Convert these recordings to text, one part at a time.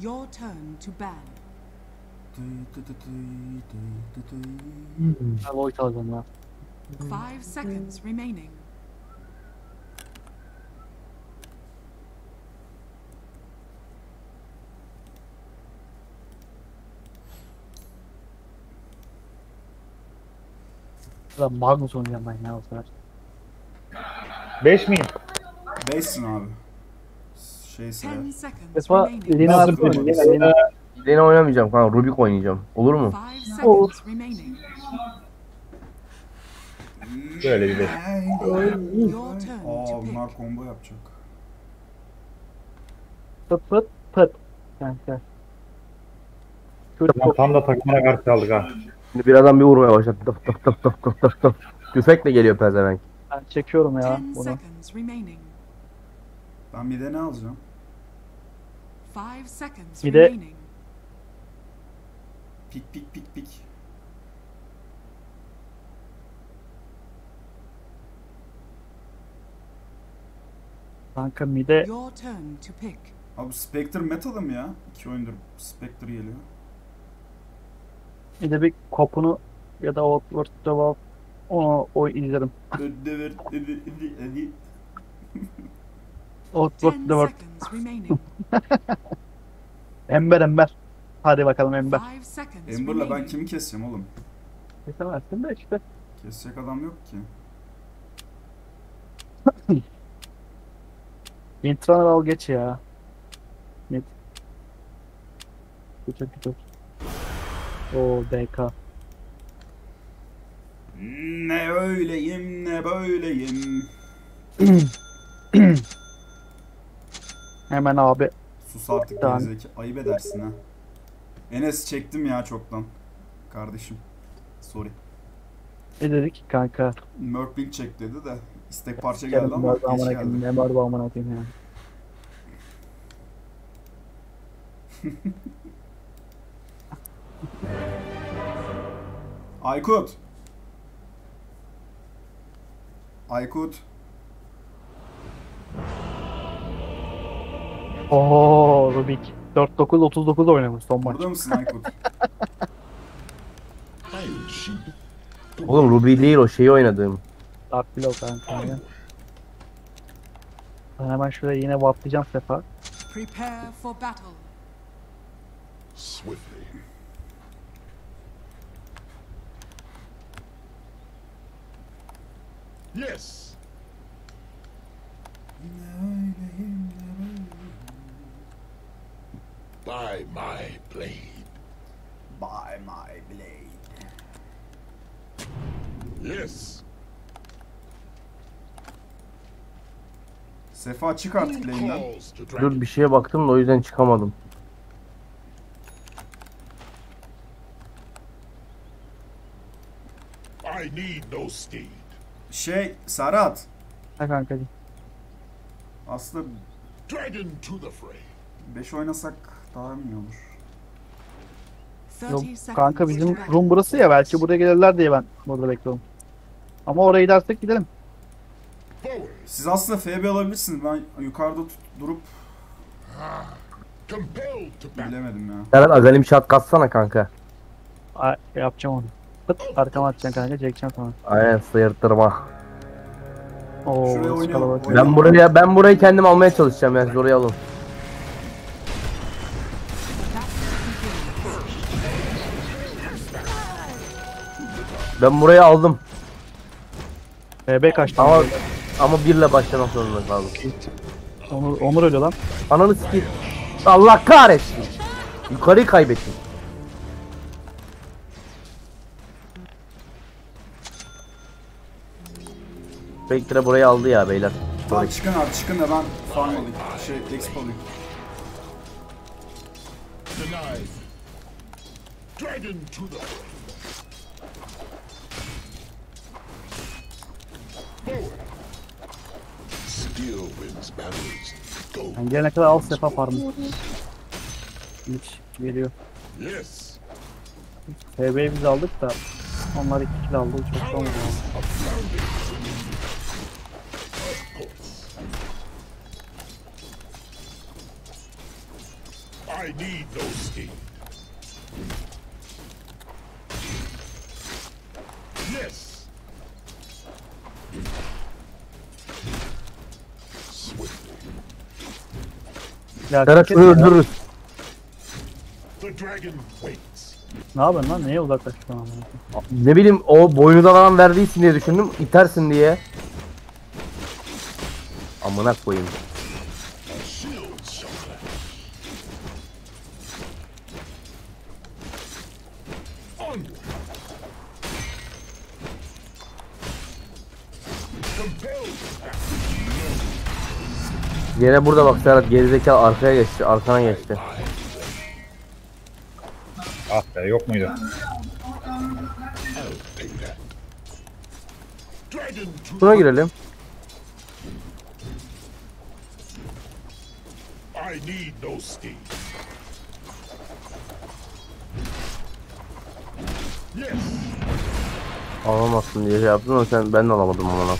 Your turn to ban. Void aldım lan. 5 seconds remaining. Lan Magnus oynayacağım ben ya o sefer. 5 miyim? 5'sin abi. Şey sayar. 10 seconds Defa remaining. Lina Nasıl artık oynayacağız? Lina. Lane oynamayacağım kanka. Rubik oynayacağım. Olur mu? 5 seconds remaining. Böyle bir 5. Your turn Aa to bunlar pick. combo yapacak. Pıt pıt pıt. Kanka. Tam da takımına karşı kaldık ha. Şimdi birazdan bir vurmaya başladı. Tıp tıp tıp tıp tıp tıp tıp. Tüfekle geliyor pezevenk. Ben çekiyorum ya 10 bunu. seconds remaining. Ben bir de ne alacağım? 5 seconds Bir de- remaining. Pik pik pik pik. Kanka mide Your turn to pick. Abi Spectre metalı mı ya? 2 oyundur Spectre geliyor. mide bir kopunu ya da Outward Develop onu o izlerim. Outward 10 Develop. seconds remaining. Ember. Hadi bakalım Ember. 5 seconds Ember'la ben remaining. kimi keseceğim oğlum? Kesemezsin de işte. Kesecek adam yok ki. Wintrunner al geç ya. Mid. Güzel. Oo DK. Ne öyleyim ne böyleyim. Hemen abi. Sus artık Tamam. gerizeki. Ayıp edersin ha. Enes çektim ya çoktan. Kardeşim. Sorry. Ne dedik kanka? Merklink çek dedi de. İstek parça geldi Geldim ama var geç amına geldi. koyayım. Ne var bu amına koyayım ya. Aykut. Aykut. Oo Rubik. 4-9-39 oynamış son maç. Burada mısın Aykut? Oğlum Ruby değil o şeyi oynadığım. Dark Below kanka ya. Ben hemen şuraya yine wattlayacağım sefa. Prepare for battle. Swiftly. Yes. By my blade. By my blade. Yes. Sefa çık artık Who lane'den. calls to Dur dragon? bir şeye baktım da o yüzden çıkamadım. I need no steed. Serhat. Ha kankacığım. Aslında Dragon to the fray. 5 oynasak daha iyi olur. 30 Yok seconds kanka to bizim battle. room burası ya, belki buraya gelirler diye ben burada bekliyorum. Ama oraya gidersek gidelim. Forward. Siz aslında FB alabilirsiniz. Ben yukarıda durup Compelled to battle. bilemedim ya. Serhat azalim şat katsana kanka. Yapacağım onu. Pıt arkama atacaksın kanka, çekeceğim sonra. Aynen sıyırttırma. Oo Şuraya oynayalım, kalabalık. oynayalım. Ben burayı kendim almaya çalışacağım ya, siz orayı alın. Ben burayı aldım BB kaçtı. ama birle başlamak zorunda kaldım. Onur ölüyor lan. Ananı sikeyim. Allah kahretsin. Yukarıyı kaybettim. Spectre burayı aldı ya beyler. Tamam çıkın abi çıkın da ben farm alayım. Exp alayım. Denied. Dragon to the fray. Forward. Skill wins battles. Go. Yani gelene kadar al sefa farmı. Hiç geliyor. Yes. BB'yi biz aldık da onlar 2 kill aldı. Çok Powers olmadı. of foundation. Of course. I need no steam. Yes. Swiftly. Ya Serhat çekil şunu ya. öldürürüz. The dragon waits. Ne yapıyorsun lan? Neye uzaklaştın ama? Ne bileyim o boynudan falan verdiysin diye düşündüm. İtersin diye. Amına koyayım. A shield shall flash. Onward. Compelled to act. Yine burada bak Serhat, gerizekalı arkaya geçti. Arkana geçti. Ah be, yok muydu? I'll take that. Dragon to Şuna girelim. I need no steam. Yes. Alamazsın diye şey yaptın ama ben de alamadım ama.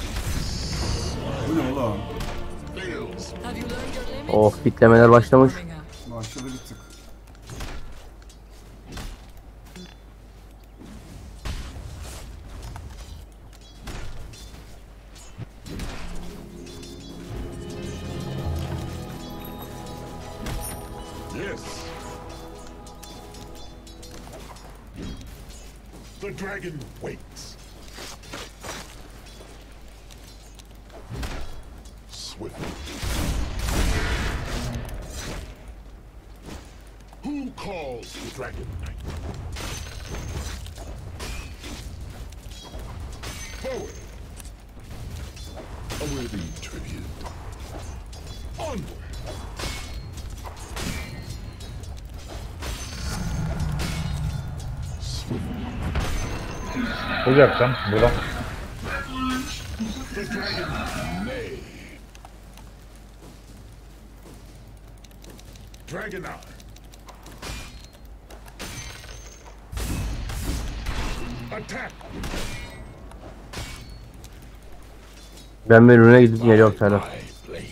Bu ne oğlum? Fails. Have you learned your limits? Oh, bitlemeler başlamış. Başladı bir tık. Yes. The dragon waits. Swiftly. Who calls the dragon knight? Forward. A worthy tribute. Onward. Bulacaksam buradan. The dragon may. Dragon Eye. Attack. Ben bir ürüne gidip geliyorum Serhat. My blade.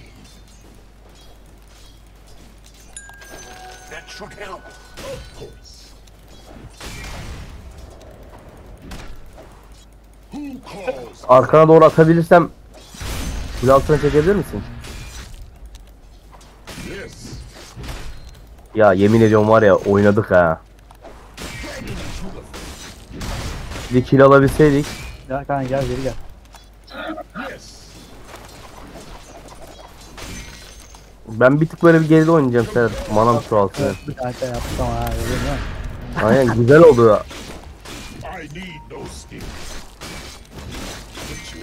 That should help. Of course. Who calls? Arkana doğru atabilirsem kule altına çekebilir misin? Yes. Ya yemin ediyorum var ya, oynadık ha. Dragon to the Bir kill alabilseydik. Ya kanka gel geri gel. yes. Ben bir tık böyle bir geride oynayacağım Serhat. Manam çoğalsın. Evet, bir kanka yaptım ha. Öyle mi? Aynen, güzel oldu ya. I need no steam. Put you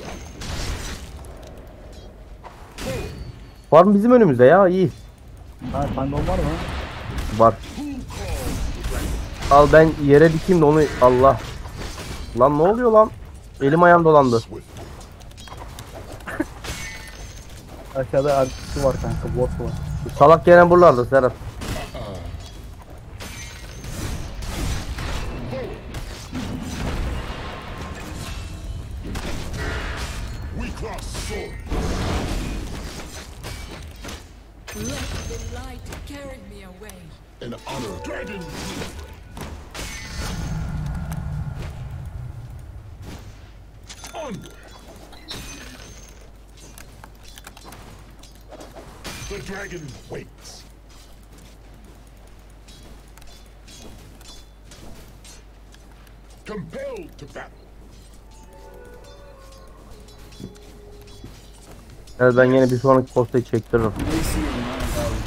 out. Farm bizim önümüzde ya, iyi. Ha sandal var mı? Var. Who calls the dragon? Al ben yere dikeyim de onu, Allah. Lan ne oluyor lan? Elim ayağım dolandı. Swiftly. Aşağıda artısı var kanka. Bot var. Salak gelen buralarda Serhat. We cross swords. Let the light carry me away. An honor. Dragon. Onward. The dragon waits. Compelled to battle. Evet, ben yine bir sonraki postayı çektiririm. Neyse ya, abi.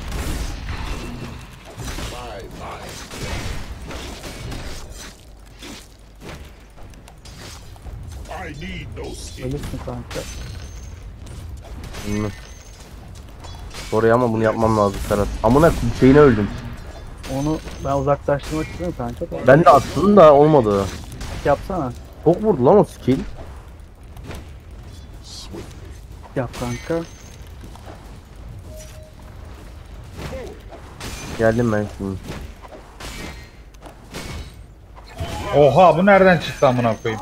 My mind. I need no steam. Ölürsün kanka. Bilmem. Oraya ama bunu yapmam lazım Serhat. Amına şeyine öldüm. Onu ben uzaklaştırmak istiyorum kanka. Ben de attım da olmadı. Yapsana. Çok vurdu lan o skill. Swiftly. Yap kanka. Geldim ben şimdi. Oha, bu nereden çıktı amına koyayım?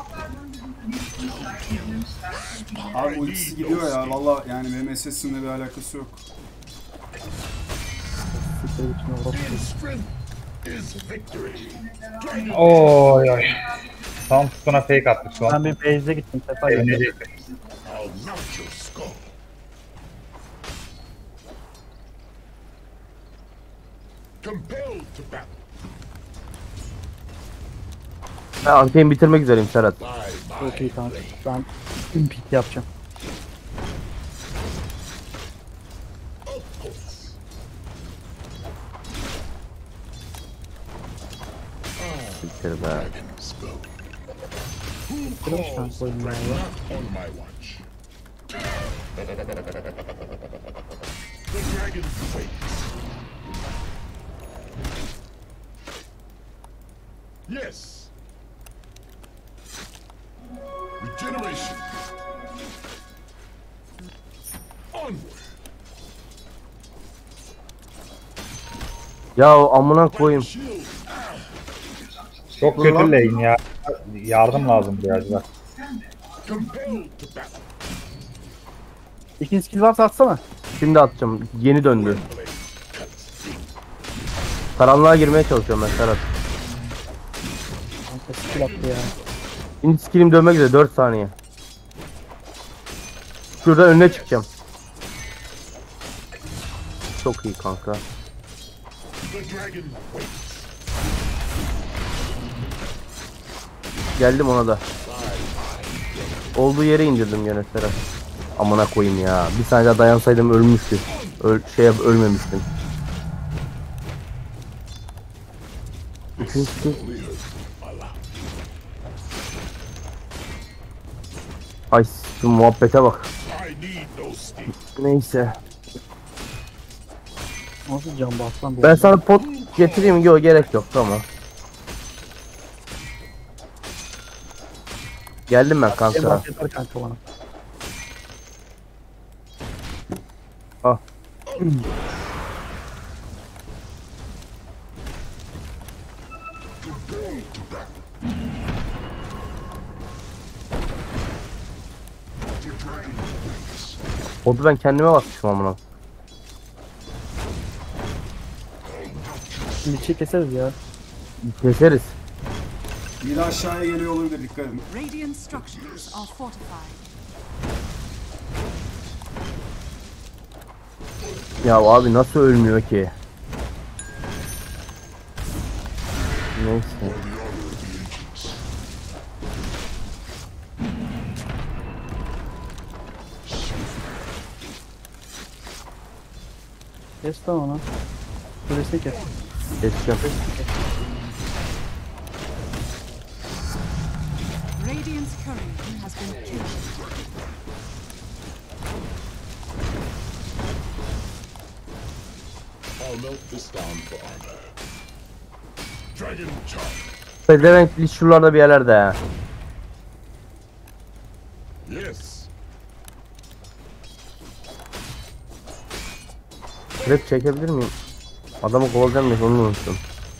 Abi ultisi gidiyor ya. Valla yani benim SS'imle bir alakası yok. Senin için orası. In strength is victory. Dragon Oy oy. Tam tutuna fake attık şu Ben an. bir base'e gittim. Sefa geldi. Evlenecektim. I'll knock your skull. Compelled to battle. Ben Arkane'i bitirmek üzereyim Serhat. By Çok my iyi kanka. Ben impit yapacağım. of course. Bitir be. Dragons go. Who Kırmış calls kanka oyunu ya. on my watch? The dragon waits. Yes. Regeneration. Onward. Ya amına koyayım. Shield. Çok kötü lane ya. Yardım lazım biraz bak. Compelled to battle. İkinci skill varsa atsana. Şimdi atacağım. Yeni döndü. Karanlığa girmeye çalışıyorum ben Serhat. Kanka skill attı ya. Şimdi skillim dönmek üzere 4 saniye. Şuradan önüne çıkacağım. Çok iyi kanka. The dragon waits. Geldim ona da. Olduğu yere indirdim gene Serhat. Amına koyayım ya. Bir saniye daha dayansaydım ölmüştü. Ölmemiştim. Üçüncü skill. Ay şu muhabbete bak. I need no steam. Neyse. Nasıl can baslan bu? Ben sana pot getireyim. Yok gerek yok tamam. Geldim ben kanka. Yeter kanka bana. Ah. Potu ben kendime basmışım amına. Şimdi çiğ keseriz ya. Keseriz. Biri aşağıya geliyor olabilir, dikkat edin. Radiant structures are fortified. Ya abi nasıl ölmüyor ki? Neyse. Kes lan onu. Kulesini kes. Geçeceğim. Radiant's courier has been killed. I'll melt this down for armor. Dragon charge. Pezevenk şuralarda bir yerlerde ya. Yes. Trap çekebilir miyim? Adamı kovalayacağım ya onu unuttum.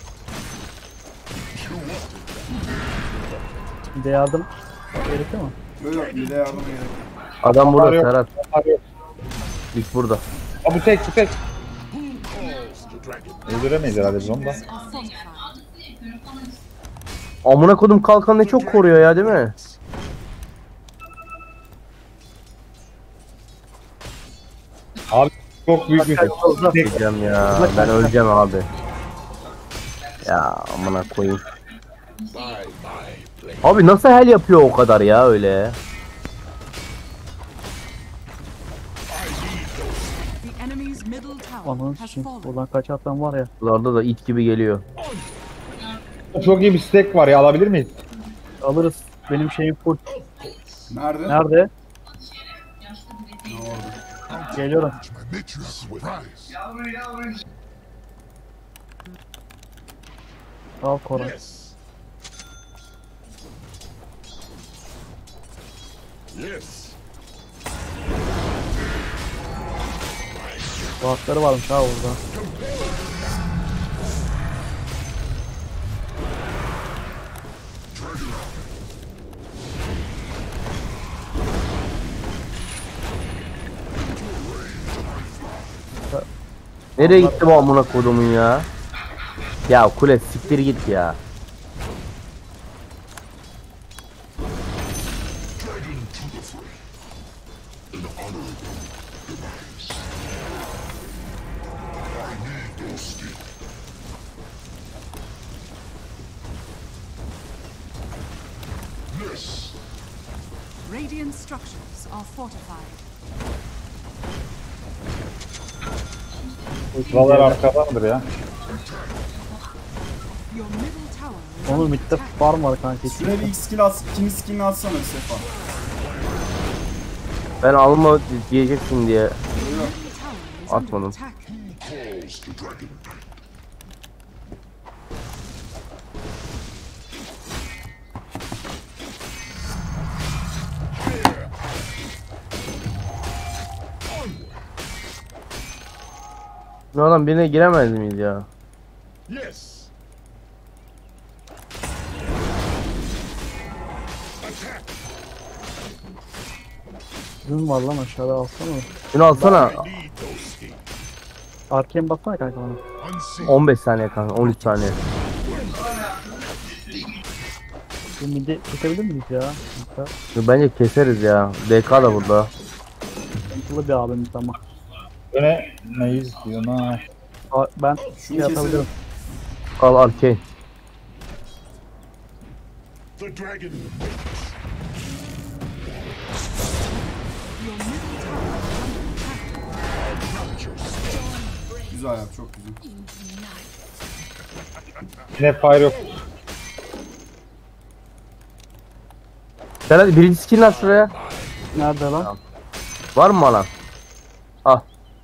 Bir de yardım. Gerekiyor mu? Yok yok, bir de yardıma gerek yok. Adam burada Yok. Serhat. Abi, İlk burada. Aa, bu tek bu tek. Who calls the dragon? Öldüremeyiz herhalde biz onu da. Are fortified. Amına kodum kalkan ne çok koruyor ya değil mi? Abi çok büyük bir tek. Öleceğim ya. Ben öleceğim abi. Ya amına koyayım. By my blade. Abi nasıl hel yapıyor o kadar ya öyle? The enemy's middle tower Ananı has için. fallen. Buradan kaç atan var ya. Buralarda da it gibi geliyor. Çok iyi bir stack var ya, alabilir miyiz? Alırız. Benim şeyim full. Nerede? Nerede? Ne orada? Geliyorum. I met you surprise. Al Koray. Yes. Yes. Kulakları varmış ha orada. Nereye gitti bu amına kodumun ya? Ya kule siktir git ya. Radiant structures are fortified. Buralar arkadandır ya. Your middle tower is Onun under midde attack. farm var kanka. Şuraya bir ilk skill at, ikinci skillini atsana bir sefa. Ben alma diyeceksin diye. Your middle tower is under Atmadım. attack. Calls the dragon. Ne adam birine giremez miyiz ya? Yes. Ürün var lan aşağıda alsana. Şunu alsana. Need those skills. Arkaya baksana kanka bana. Unseen. 15 saniye kanka, 13 saniye. Bu midi kesebilir miyiz ya? Bence keseriz ya. DK da burada. Sıkıntılı bir abimiz ama. Öne ne istiyor ha? Ben Şunu şey yapabilirim. keselim. Al Arcane. The dragon. Your middle tower is under attack. Güzel yap, çok güzel. Yine fire yok. Sen hadi birinci skillini at şuraya. Nerede lan? Var mı alan? Al.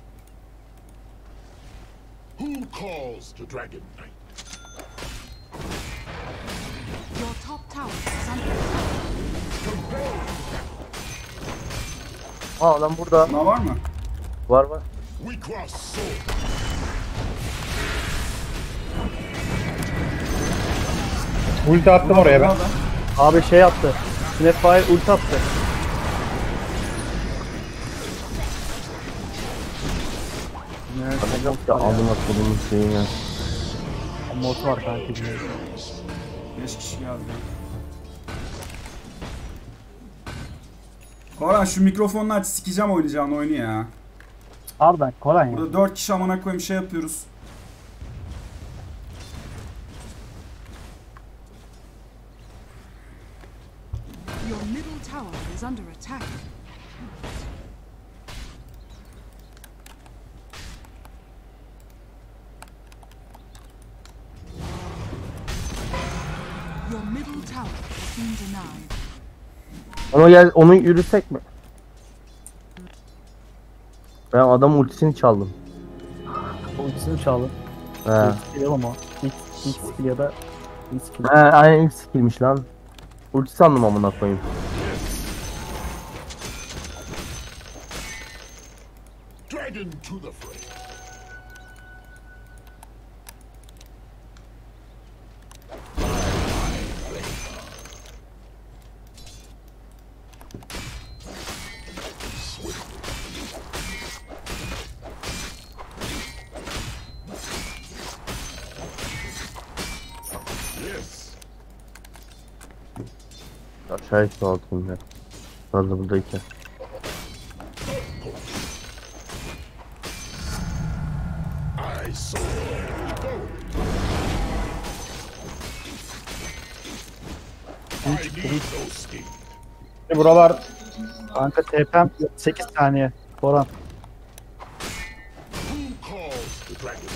Who calls the dragon knight? Your top tower is under attack. Aa lan burada. Buna var mı? Var var. We cross swords. Ulti attım oraya ben. Abi şey yaptı. Snapfire ult attı. Ya amına kodumun şeyi ya. Mod var kanka. 5 kişi geldi. Koran şu mikrofonunu aç, sikeceğim oynayacağın oyunu ya. Harbiden Koran ya. Burada 4 kişi amına koyayım şey yapıyoruz. Your middle tower is under attack. Your middle tower has been denied. Ona gel, onu yürüsek mi? Ben adam ultisini çaldım. Ultisini çaldım. He. İlk skill ama. İlk skill ya da ilk skill. He aynen ilk skillmiş lan. Ulti sandım amına koyayım. Dragon to the fray. Yes. Aşağı işte altın ya. Fazla buradayken. I saw. I need those skills. Buralar Kanka TP'm 8 saniye. Koran. Who calls the dragon?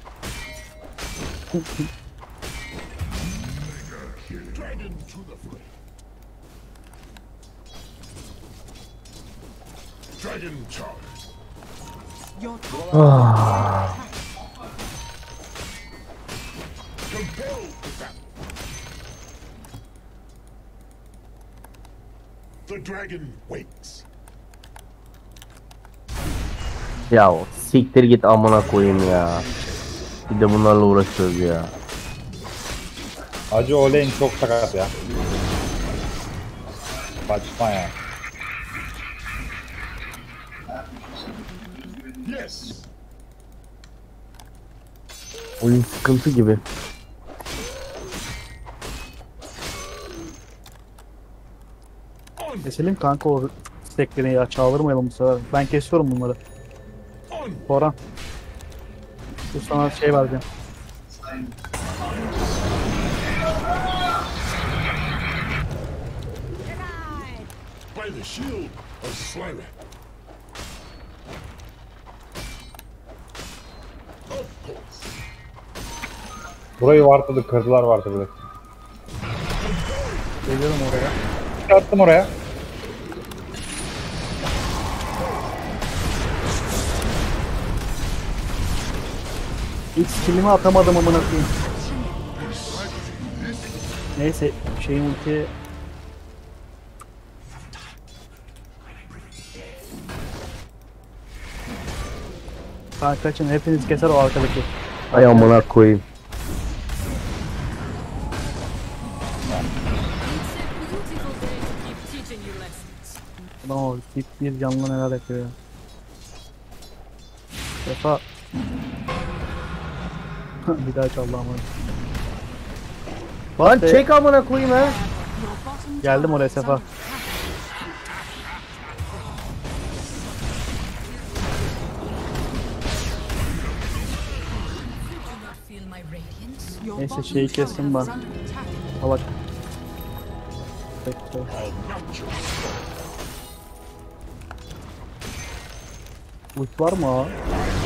Dragon to the fray. Dragon charge. Your top tower Compel the battle. The dragon wakes. Ya siktir git amına koyayım ya. Bir de bunlarla uğraşıyoruz ya. Acı Oleyn çok sakat ya. Saçma ya. Yes. Oyun sıkıntı gibi. Keselim kanka o stekleri ya. Çaldırmayalım bu sefer. Ben kesiyorum bunları. Koran. Bu sana şey vereceğim. By the shield of Slayer. Of course. Burayı vartadı, kırdılar vartadı. Geliyorum oraya. Attım oraya. İlk skillimi atamadım amına koyayım. Neyse şeyin ulti. Kanka kaçın, hepiniz keser o arkadaki. Ay amına koyayım. It's a beautiful day to keep teaching you lessons. Ulan o tip bir canlı neler yapıyor ya. Sefa. Bir daha çaldı ama. Lan çek amına koyayım ha. Geldim oraya Sefa. Feel my radiance? Neyse şeyi kestim ben. Salak. Bekle. I'll knock you. Ult var mı o?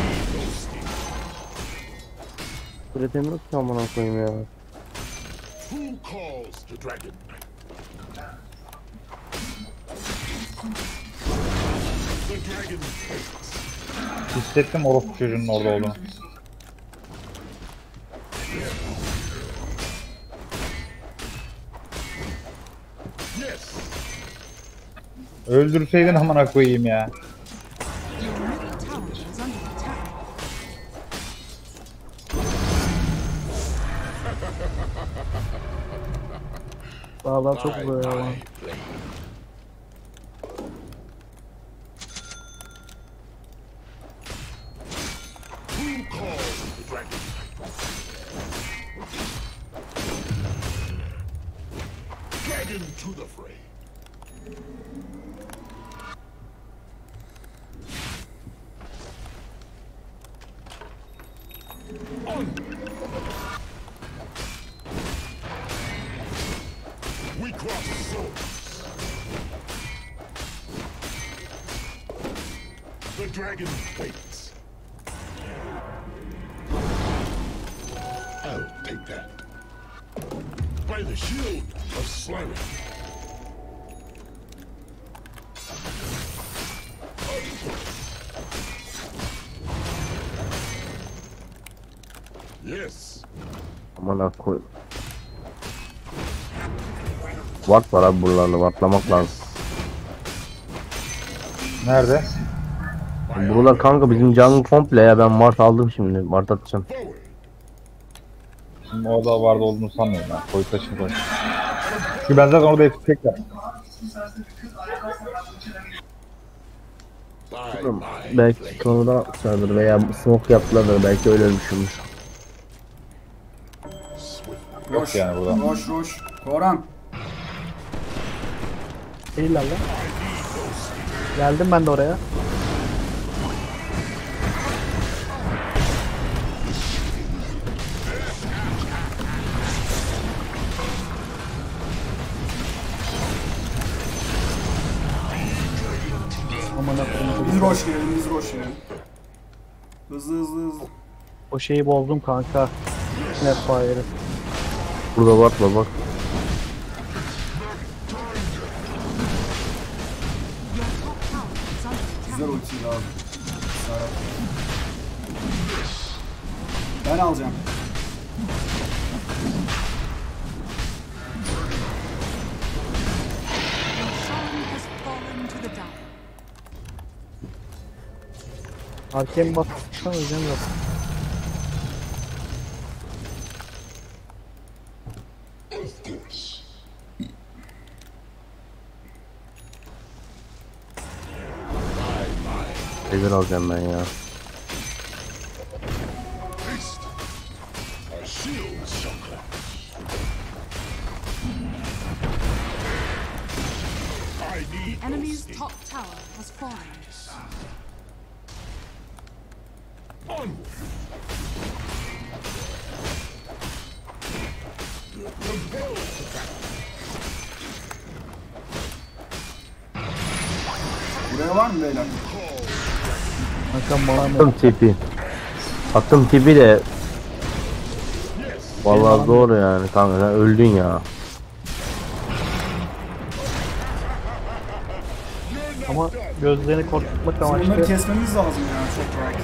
Üretemiyor ki amına koyayım ya. Who calls the dragon? The dragon waits. Hissettim orospu çocuğunun orada olduğunu. Yes. Öldürseydin amına koyayım ya. Dağlar çok uzak ya. My blade. Who calls the dragon? Dragon to the fray. We cross swords. The dragon waits. I'll take that. By the shield of Slayer. Yes. Amına koyayım. Ward var abi buralarda, wardlamak lazım. Nerede? Buralar kanka bizim canlı komple ya, ben ward aldım şimdi, ward atacağım. Forward. Şimdi orada vardı olduğunu sanmıyorum ben. Koy taşını koy. Çünkü ben zaten orada hep tek yaptım. By my Belki konuda atmışlardır veya smoke yaptılardır, belki öyle ölmüşümdür. swift. Roş. yani burada. Roş roş. Koran. Değiller lan. Geldim ben de oraya. Aman akıllı. Biz roş gelelim, biz roş gelelim. Hızlı hızlı hızlı. O şeyi bozdum kanka. Snapfire'ı. Burada ward var bak. Güzel ultiydi abi. Serhat. Ben alacağım. Has fallen to the dark. Arkaya mı bastıktan öleceğim yok. Of course. Neler alacağım ben ya. Haste. Buraya var mı beyler? Kankam bana ne? Attım tipi. Attım tipi de. Vallahi zor yani kanka, sen öldün ya. Ama gözlerini korkutmak Biz bunları amaçlı. kesmemiz lazım yani çok rahat.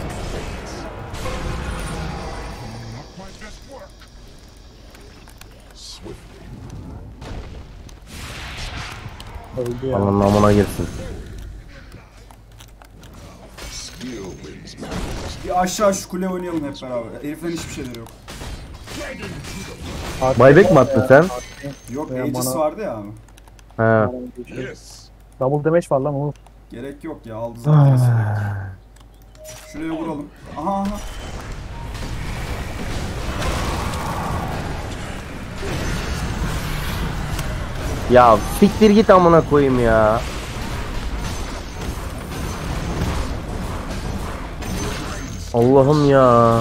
Öldü ya. Allah'ın namına girsin. Skill wins matches. Bir aşağı şu kule oynayalım hep beraber. Heriflerin hiçbir şeyleri yok. Buyback mi attın sen? Yok Veya Aegis bana- vardı ya abi. He. Yes. Double damage var lan Umut. Gerek yok ya aldı zaten. Şuraya vuralım. Aha aha. Ya siktir git amına koyayım ya. Allah'ım ya.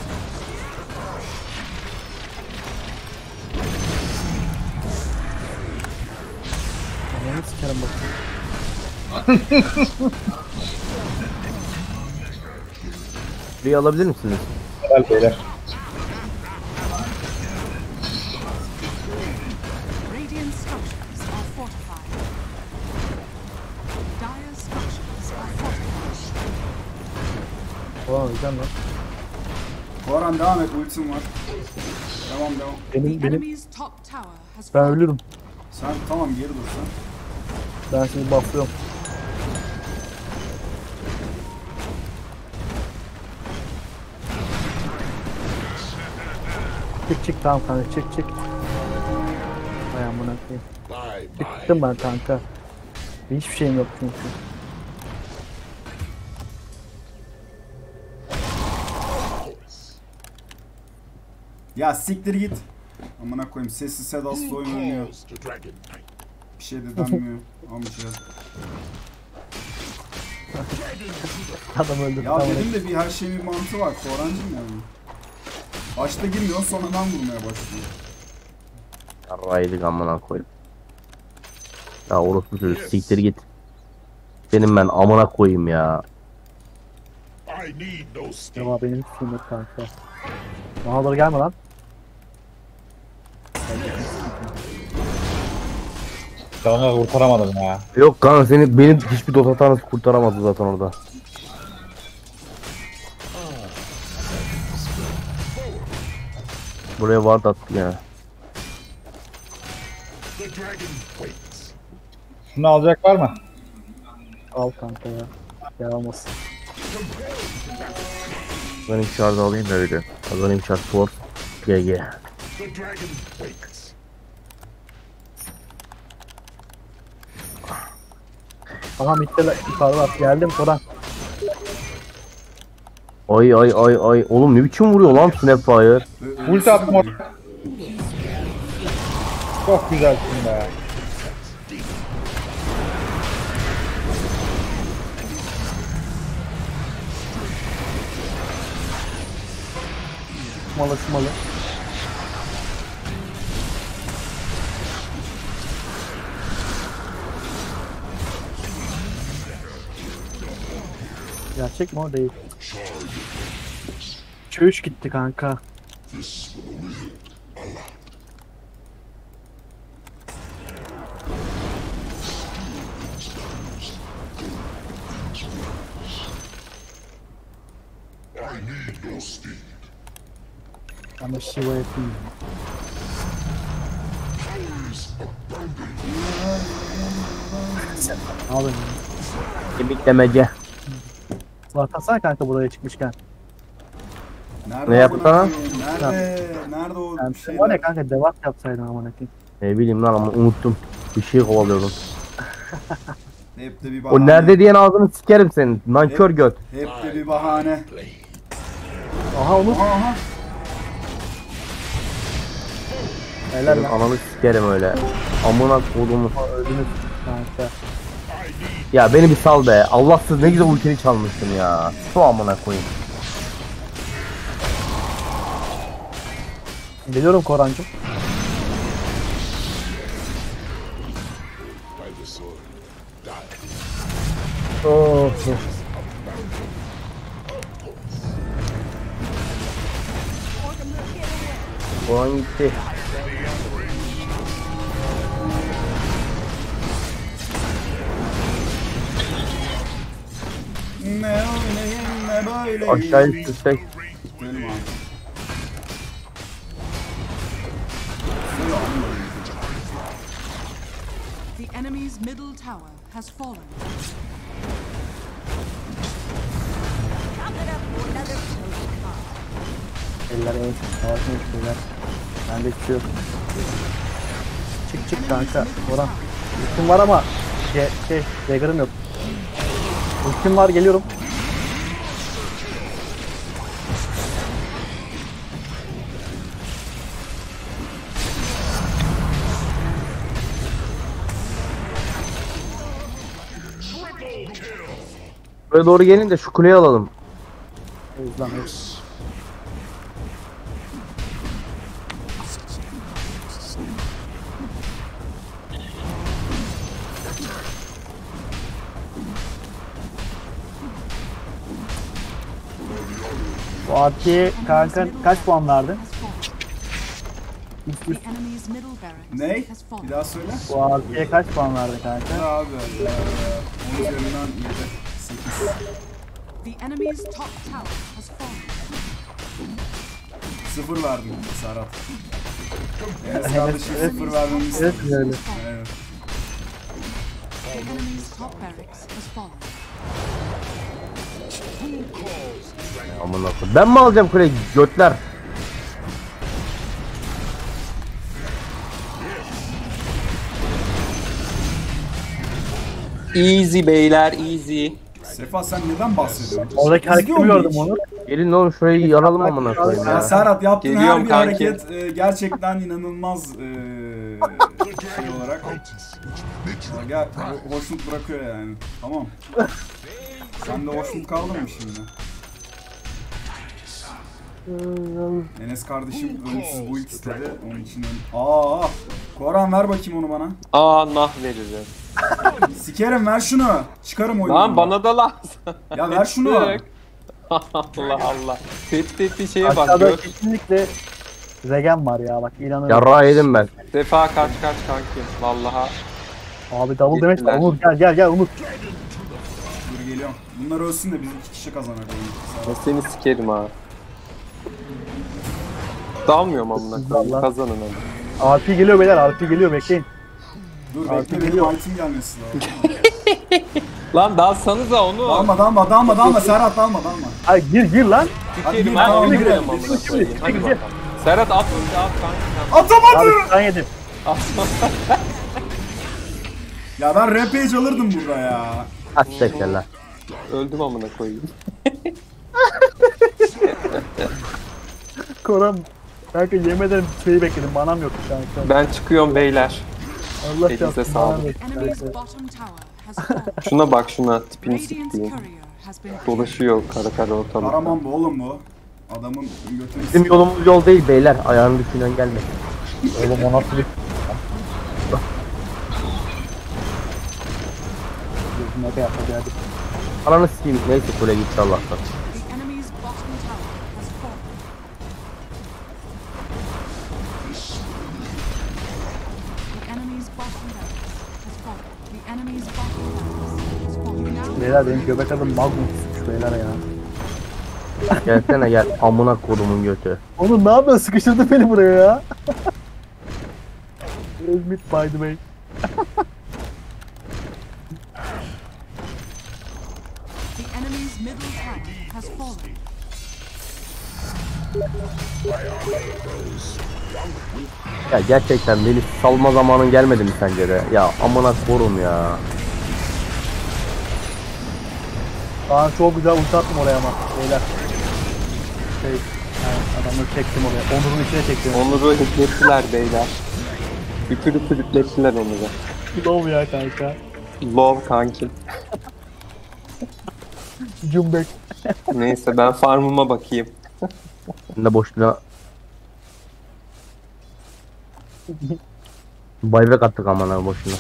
Ananı sikerim bak. Bir alabilir misiniz? Helal beyler. Radiant structures are fortified. Dire structures are fortified. Ulan öleceğim lan. Boran devam et, ultim var. Devam. The Benim enemy's top tower has ben fallen. ölürüm. Sen tamam geri dur sen. Ben seni bufflıyorum. Çık tamam kanka çık. Ay amına koyayım. Bye bye. Çıktım ben kanka. Hiçbir şeyim yok çünkü. Ya siktir git. Amına koyayım sessiz sedasız oyun oynuyor. Calls to Dragon Knight. Bir şey de denmiyor. Amca. Adam öldü. Ya tamam. dedim de bir her şeyin bir mantığı var. Korancım yani. Başta girmiyor sonradan vurmaya başlıyor. Yarraydık amına koyayım. Ya orospu çocuğu siktir git. Benim ben amına koyayım ya. I need no skill. Ya benim hiçbir şeyim yok kanka. Bana doğru gelme lan. Canını kurtaramadım ya. Yok kanka seni benim hiçbir Dota tanrısı kurtaramadı zaten orada. Buraya ward attı ya. The dragon waits. Şunu alacak var mı? Al kanka ya. Devam olsun. Benim şarjı alayım da öyle. Kazanayım şarj for. GG. The dragon waits. Aha mitte yukarı bak geldim Koran. Ay. Oğlum ne biçim vuruyor lan Snapfire? Ulti attım oraya. Çok güzelsin be. Şmalı. Gerçek mi o değil? Çövüş gitti kanka. I need no speed. Ben de Shiva yapayım. Ne yapayım? Kemiklemece. Zaten sen kanka buraya çıkmışken. Nerede Ne yaptı amına lan? koyayım? Nerede? Nerede o Yani şeyler? var ya kanka devat yapsaydın aman akıyım. Ne bileyim lan ama unuttum. Bir şey kovalıyordum. Hep de bir bahane. O nerede diyen ağzını sikerim senin. Nankör göt. Hep de bir bahane. Blade. Aha onu Aha. helal Senin lan. ananı sikerim öyle. Amına kodumu. Öldünüz kanka. I need Ya beni bir sal be. Allahsız ne güzel ultini çalmışsın ya. Su amına koyayım. Geliyorum Korancığım. By the sword. Oh. O an gitti. Ne öyleyim ne böyleyim. Aşağıya düşsek. Gidelim abi. The enemy's middle tower has fallen. Eller en savaşın şeyler. Bende hiçbir şey yok. Çık kanka. Koran. Ultim var ama Dagger'ım yok. Ultim var, geliyorum. Buraya doğru gelin de şu kuleyi alalım. Hızlan hız. Bu Ati'ye kanka kaç puan verdin? The enemy's middle barracks Ne? has fallen. Bir daha söyle. Bu Ati'ye kaç puan verdin Ne kanka? abi? 10 üzerinden 7. 8. The enemy's top tower has fallen. 0 verdim Serhat. Enes kardeşim 0 vermemi Evet istedi. öyle. Evet. The enemy's top barracks has fallen. Amına koyayım. Ben mi alacağım kuleyi götler? Easy beyler, easy. Sefa sen neden bahsediyorsun? Oradaki İzliyor hareketi musun gördüm hiç? onu. Gelin oğlum şurayı yaralım amına koyayım Ya ya. Serhat yaptığın Geliyorum her bir kanki. hareket gerçekten inanılmaz şey olarak. Ya gel, hoşnut bırakıyor yani. Tamam. Sen de hoşnut kaldın mı şimdi? Enes kardeşim ölümsüz build istedi. Onun için Koran ver bakayım onu bana. Aa nah veririm. Sikerim ver şunu. Çıkarım oyunu. Lan bana da lazım. Ya ver şunu. Allah Allah. Tehdit şeye bak. Aşağıda Gör. kesinlikle Regen var ya, bak inanırım. Yarrağı yedim ben. Defa kaç kanki. Vallahi. Abi double damage var. Gittiler. Umut gel Umut. Dur geliyorum. Bunlar ölsün de biz 2 kişi kazanalım. Ben seni sikerim ha. Dalmıyorum amına koyayım. Allah. Kazanın hadi. RP geliyor beyler, RP geliyor, bekleyin. Dur Abi bekle benim geliyor. item gelmesi lazım. Lan dalsanıza onu. Dalma Serhat dalma. Ay gir lan. Hadi Sikerim gir, ha. tamam, Oyunu gir. girelim amına koyayım. Hadi bakalım. Serhat at ulti at kanka. Atamadım. Abi sen yedim. Ya ben rampage alırdım burada ya. Aç tekrar. Öldüm amına koyayım. Koran. Kanka yemeden şeyi bekledim, manam yok kanka. Ben çıkıyorum beyler. Allah Elinize çarpsın, sağlık. manam yok Enemy's kanka. bottom tower has fallen. Şuna bak şuna tipini Radiant's siktiğim. courier has been Dolaşıyor kara ortalıkta. Karaman bu oğlum bu. Adamın götünü Bizim yolumuz yol değil beyler. Ayağını düşünen gelme. Oğlum o nasıl bir... Gözüme ne yapacak hadi. Ananı sikeyim. Neyse kule gitti Allah'tan. The enemy's bottom tower has fallen. The enemy's bottom barracks has fallen. The enemy's bottom barracks has fallen. You now Beyler benim göbek adım Magnum tutmuş beyler ya. Gelsene gel. Amına kodumun götü. Oğlum ne yapıyorsun? Sıkıştırdı beni buraya ya. Admit by the way. the enemy's middle tower has fallen. Ya gerçekten beni salma zamanın gelmedi mi sence de? Ya amına korum ya. Kaan çok güzel ulti attım oraya ama beyler. Yani adamları çektim oraya. Onur'un içine çektim. Onur'u hükmettiler beyler. Üpür üpür hükmettiler Onur'u. Love ya kanka. Love kanki. Cumbek. Neyse ben farmıma bakayım. Ben de boşluğuna bayrak attık aman abi boşuna.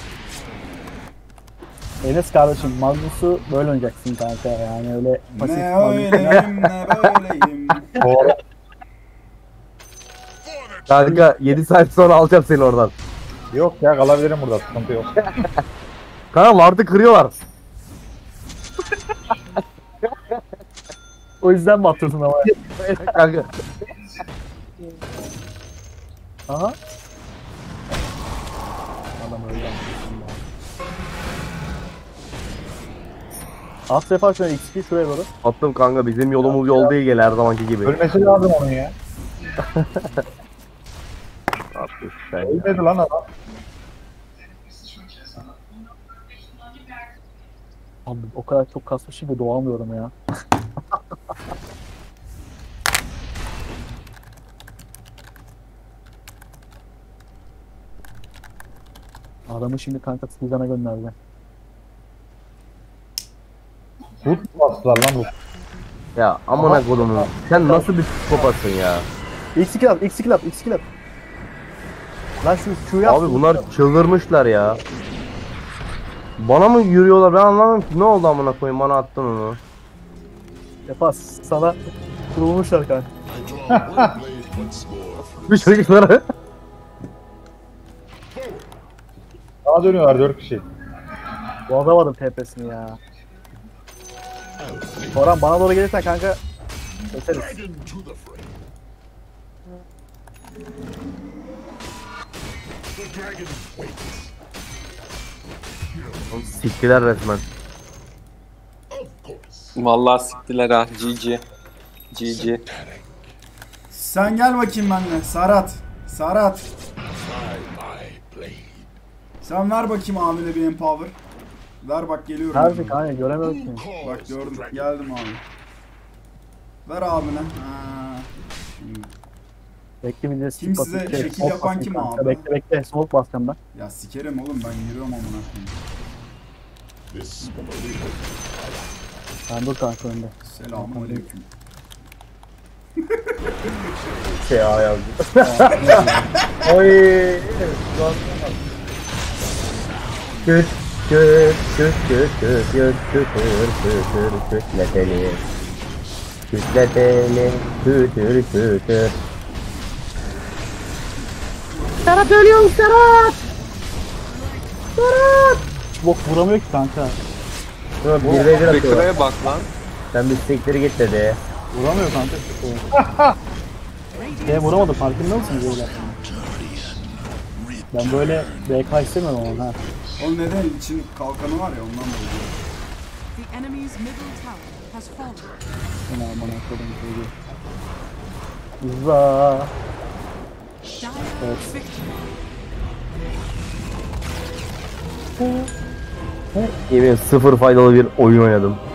Enes kardeşim Magnus'u böyle oynayacaksın kanka yani öyle pasif Ne Magnus- öyleyim ne böyleyim. Doğru. Kanka 7 saat sonra alacağım seni oradan. Yok ya kalabilirim burada sıkıntı yok. Kanka vardı kırıyorlar. O yüzden mi atıyorsun ama? Kanka. Aha. Adam öyle. At sefa şöyle XP şuraya doğru. Attım kanka bizim yolumuz yol değil gel her zamanki gibi. Ölmesi lazım onun ya. Attım sen ya. Ölmedi lan adam. Abi o kadar çok kasmışım ki doğamıyorum ya. Adamı şimdi kanka Suzan'a gönderdi. Tut bastılar lan bu. Ya amına kodumun. Sen nasıl bir psikopatsın ya? X2 at, X2 at, X2 at. Lan şu yap. Abi bunlar çıldırmışlar ya. Bana mı yürüyorlar ben anlamadım ki ne oldu amına koyayım bana attın onu. Yapas sana kurulmuşlar kanka. Bir çocuklara. Sağa dönüyorlar 4 kişi. Bozamadım TP'sini ya. Orhan bana doğru gelirsen kanka geçeriz. Dragon to the fray. The dragon waits. Siktiler resmen. Of course. Vallahi siktiler ha. GG. GG. Sen gel bakayım benimle Serhat. Serhat. Try my blade. Sen ver bakayım abine bir empower. Ver bak geliyorum. Nerede kanka göremiyorum ki. Bak gördüm geldim abi. Ver abine. Ha. Şimdi. Bekle bir de Kim skip size atayım. şekil Smoke yapan basayım kim kanka. abi? Bekle bekle smoke basacağım ben. Ya sikerim oğlum ben yürüyorum amına koyayım. This Ben dur kanka önde. Selamun aleyküm. Şey yazdı. Oy. Küt küt küt küt küt küt küt küt kütleteli. Kütleteli kütür kütür. Serhat ölüyorum Serhat. Serhat. Smoke vuramıyor ki kanka. Bir ve bir atıyor. Bekra'ya bak lan. Sen bir siktir git dedi. Vuramıyor kanka. Vuramadı farkında mısınız öyle? Ben böyle BK istemiyorum ama ha. Oğlum neden için kalkanı var ya ondan dolayı. The enemy's middle tower has fallen. Yine aman akıllı bir Uzaa. Dire victory. Yemin sıfır faydalı bir oyun oynadım.